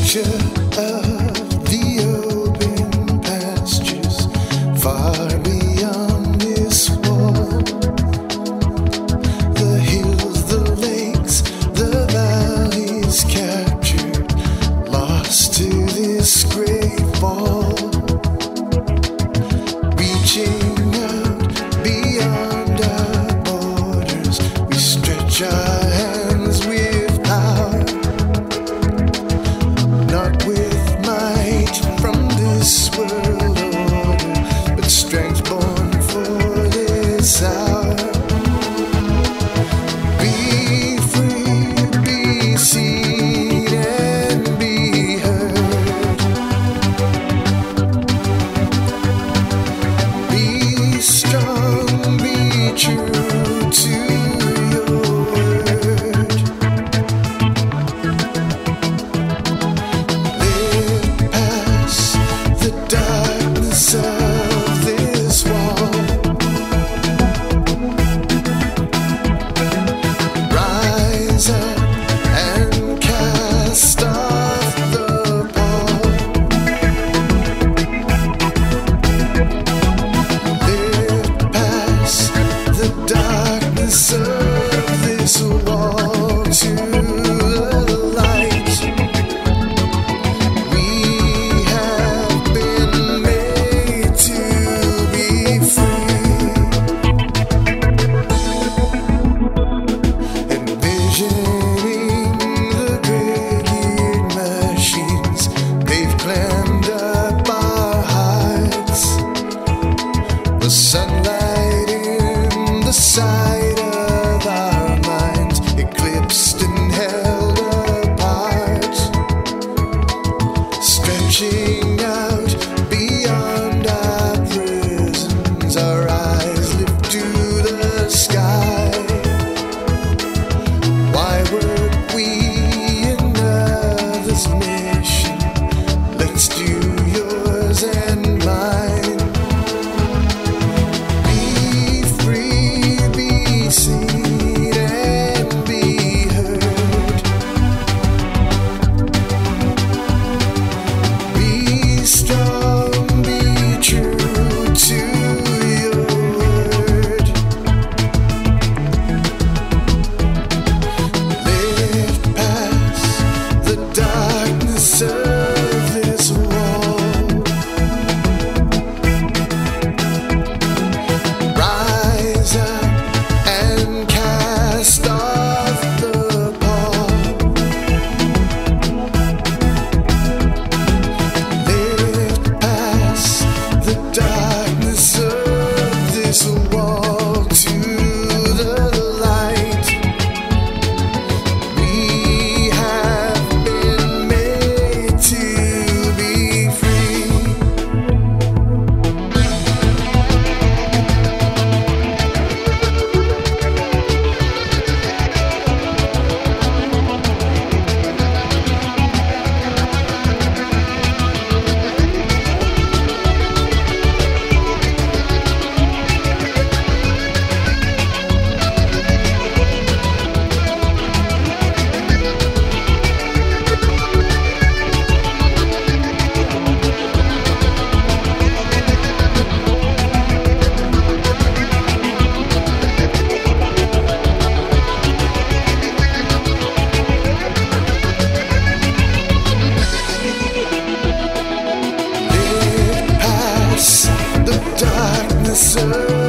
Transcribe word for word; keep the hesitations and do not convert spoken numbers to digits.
picture of the open pastures far beyond this wall. The hills, the lakes, the valleys captured, lost to this great fall. Reaching out beyond our borders, we stretch our hands with power. Not with might from this world order, but strength born for this hour. Be free, be seen, and be heard. Be strong, be true to your word. Live past the darkness of this wall. Rise up and cast off the pall. Live past the darkness of this wall to the light. We have been made to be free. Envisioning the gray-geared machines, they've clammed up our hearts. The sunlight in the side of our minds, eclipsed and held apart. Stretching out beyond our prisons, our eyes lift to the sky. Why work we another's mission? Let's do yours and mine. Be free, be seen, and be heard. Be strong, be true to your word. Live past the darkness of this wall. Rise up and cast off the pall. Live past the darkness of this wall to the light. We have been made to be free. Live past the darkness of